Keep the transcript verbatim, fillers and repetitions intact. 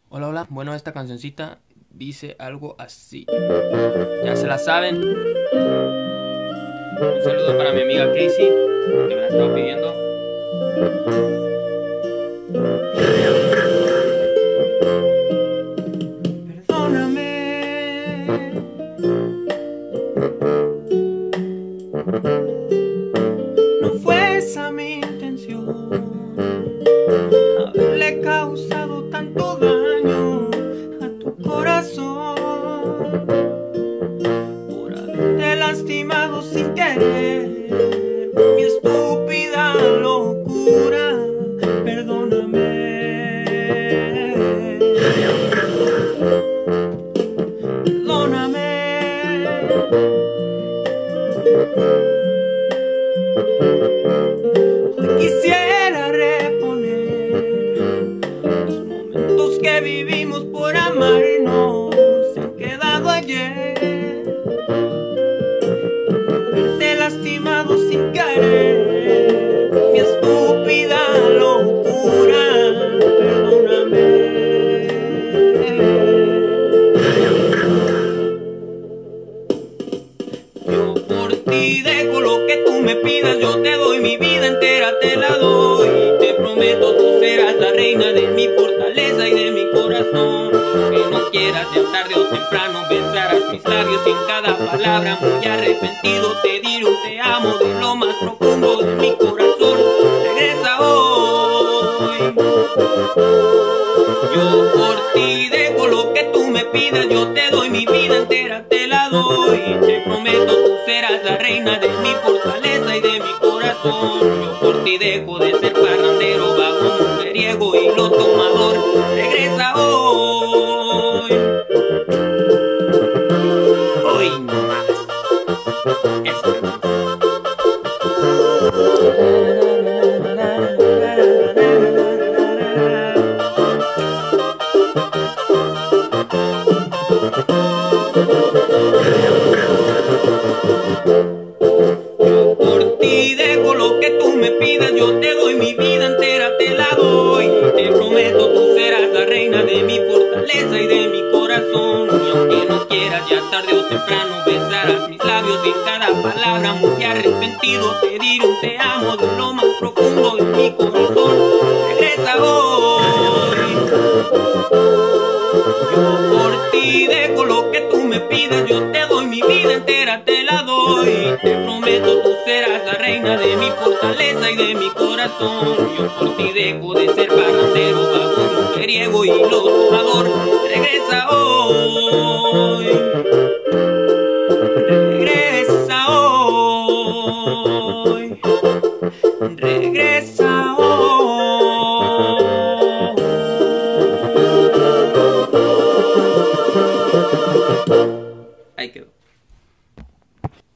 Hola, hola. Bueno, esta cancioncita dice algo así. Ya se la saben. Un saludo para mi amiga Casey, que me la ha estado pidiendo. Perdóname. No fue esa mi intención, haberle causado tanto daño a tu corazón, por haberte lastimado sin querer. Mi estúpida locura, perdóname. Perdóname. Hoy quisiera reponer los momentos que vivimos por amarnos, se han quedado ayer. Haberte lastimado sin querer, mi estúpida locura, perdóname. Yo por ti dejo lo que tú me pidas, yo te doy mi vida entera, te la doy. Te prometo tú serás la reina de mi fortaleza y de mi corazón. Que no quieras, ya tarde o temprano besarás mis labios y en cada palabra muy arrepentido te diré un te amo de lo más profundo de mi corazón. Regresa hoy. Yo por ti dejo lo que tú me pidas, yo te doy mi vida entera, te la doy. Te prometo tú serás la reina de mi fortaleza y de mi corazón. Yo por ti dejo de ser parrandero, vago, mujeriego y lo tomador. Regresa hoy. Hoy no más. Yo por ti dejo lo que tú me pidas, yo te doy mi vida entera, te la doy. Te prometo tú serás la reina de mi fortaleza y de mi corazón. Y aunque no quieras, ya tarde o temprano besarás mis labios y en cada palabra muy arrepentido te diré un te amo de lo más profundo de mi corazón. Regresa hoy. Yo por ti dejo lo que tú me pidas, yo te doy mi vida entera, te la doy. Te prometo tú serás la reina de mi fortaleza y de mi corazón. Yo por ti dejo de ser parrandero, vago, mujeriego y lo tomador. Regresa hoy. Regresa hoy. Regresa hoy.